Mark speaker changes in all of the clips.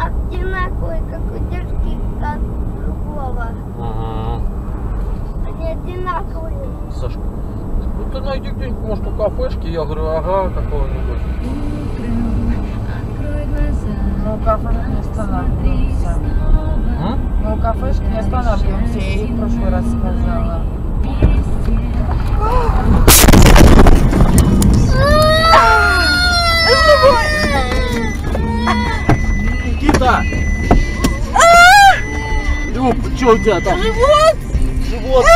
Speaker 1: одинаковый, как у девушки, как другого.
Speaker 2: Ага.
Speaker 1: Они одинаковые.
Speaker 2: Сашка, ну ты найди где-нибудь, может, у кафешки. Я говорю, ага, какого-нибудь.
Speaker 3: Мы у кафешки не останавливаемся. Мы у кафешки не останавливаемся, я ей в прошлый раз сказала.
Speaker 2: Никита! Люб, что у тебя там?
Speaker 3: Живот!
Speaker 2: Живот!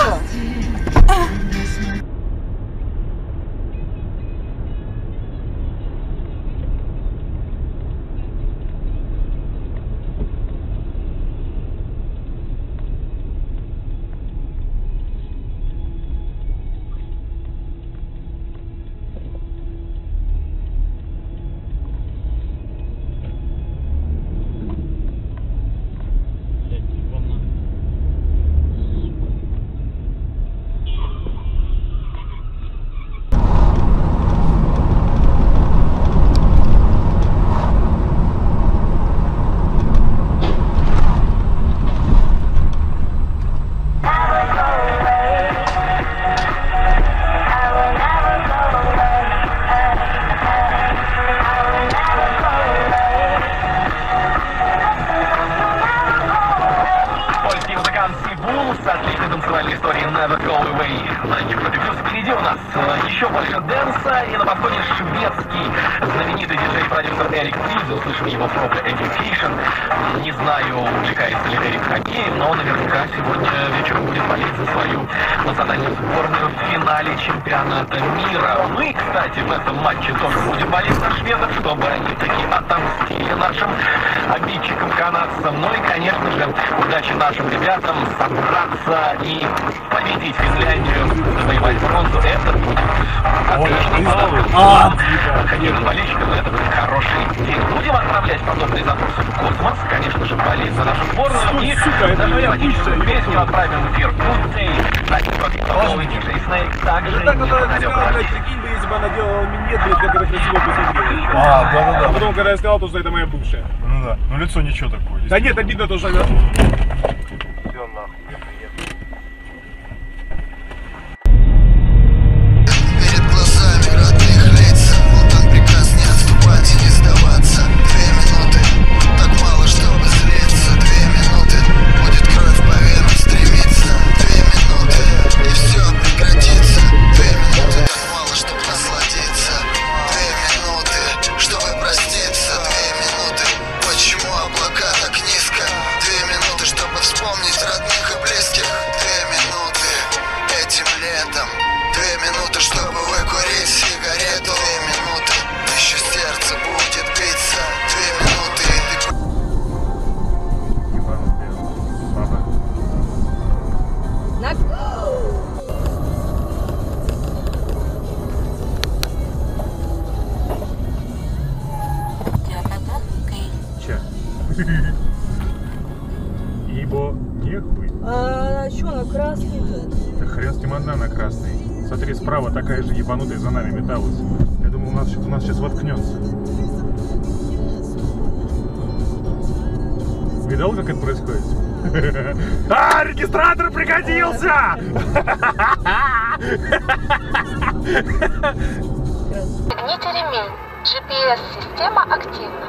Speaker 4: С отличной танцевальной историей Never Go Away. На Европе Плюс впереди у нас еще больше дэнса, и на подходе шведский знаменитый диджей-продюсер Эрик Тильде. Услышим его в промо Education. Не знаю, увлекается ли Эрик хоккеем, но наверняка сегодня вечером будет болеть за свою национальную сборную в финале чемпионата мира. Ну и, кстати, в этом матче тоже будет болеть за шведов, чтобы они таки отомстили нашим обидчикам канадцам. Ну и, конечно же, удачи нашим ребятам собраться и победить Финляндию, завоевать бронзу. Это будет отличный подарок хоккейным болельщикам. Это будет хороший день. Будем отправлять подобные запросы в космос. Конечно же, болеть за нашу сборную. И даже мелодическую песню отправим в эфир Good Day. На Кипровый диджей Снейк также не подойдет.
Speaker 5: Прикинь бы, если бы она делала минет, блядь, как это красиво посмотрела.
Speaker 6: Да.
Speaker 5: А потом, когда я сказал, то, что это моя бывшая.
Speaker 6: Ну да, ну лицо ничего такое.
Speaker 5: Да нет, обидно то, что она...
Speaker 6: Все нахуй, я приеду.
Speaker 7: Перед глазами родных лиц отдан приказ не отступать и не сдаваться. 2 минуты, так мало, чтобы злиться. 2 минуты, будет кровь по венам стремиться. 2 минуты, и все прекратится. 2 минуты, так мало, чтобы насладиться. 2 минуты, чтобы проститься. 2 минуты, почему облака так низко? 2 минуты, чтобы вспомнить родных и близких. 2 минуты, этим летом. 2 минуты, чтобы выкурить сигарету. 2 минуты, еще сердце будет биться. 2 минуты, и ты...
Speaker 6: Че? Ибо нехуй.
Speaker 3: А что на красный-то?
Speaker 6: Да хрен с ним одна на красный. Смотри, справа такая же ебанутая за нами металась. Я думал, у нас сейчас воткнется. Видал, как это происходит? А, регистратор пригодился!
Speaker 8: Пристегните ремень. GPS-система активна.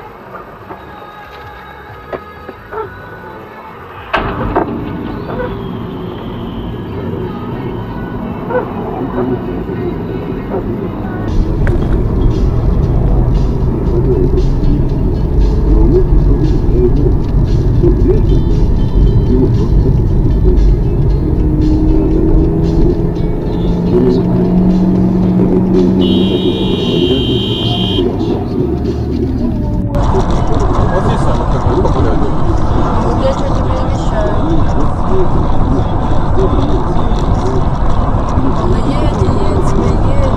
Speaker 2: Вот здесь самый такой популярный.
Speaker 3: Я что тебе обещаю. Она едет себе, едет.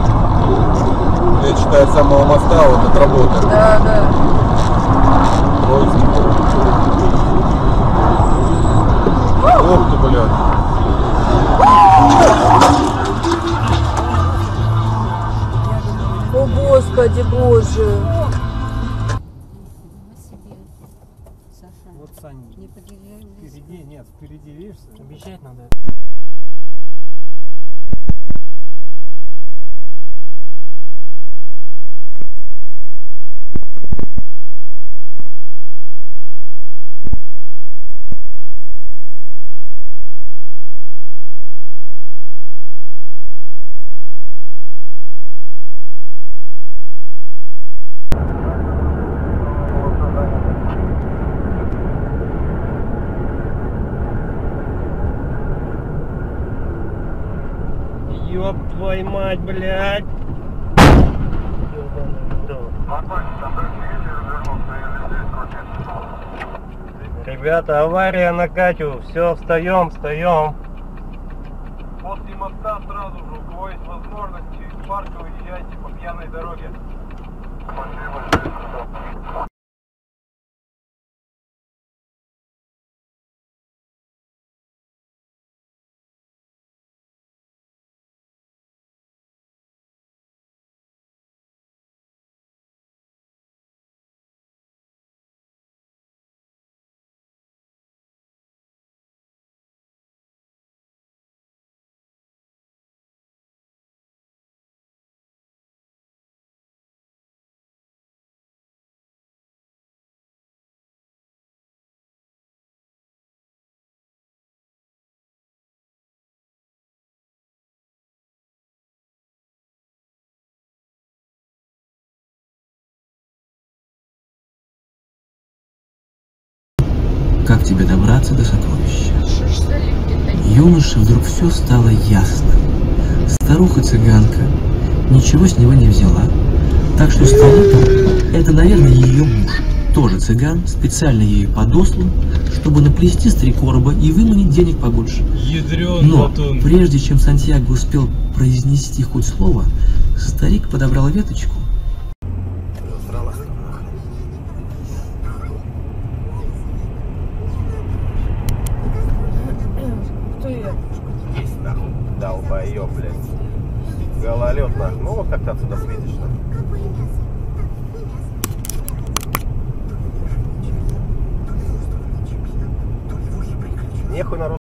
Speaker 2: Я читаю с самого моста, вот от работы.
Speaker 3: Да.
Speaker 2: Ох ты, блядь.
Speaker 3: О, Господи Боже.
Speaker 9: Не подъезжай близко.
Speaker 5: Впереди, нет, впереди, видишь?
Speaker 9: Объезжать надо.
Speaker 5: Ёб твою мать, блядь! Ребята, авария на Катю. Все, встаем, встаем.
Speaker 10: После моста сразу же, у кого есть возможность, через парк уезжайте по пьяной дороге.
Speaker 11: Как тебе добраться до сокровища? Юноше вдруг все стало ясно. Старуха-цыганка ничего с него не взяла. Так что Столыпин — это, наверное, ее муж. Тоже цыган, специально ею подослан, чтобы наплести с 3 короба и выманить денег побольше. Но прежде чем Сантьяго успел произнести хоть слово, старик подобрал веточку.
Speaker 5: Есть нахуй, долбоёб, блядь. Гололед нахуй. Ну вот как ты отсюда светишь, нахуй. Нехуй народ.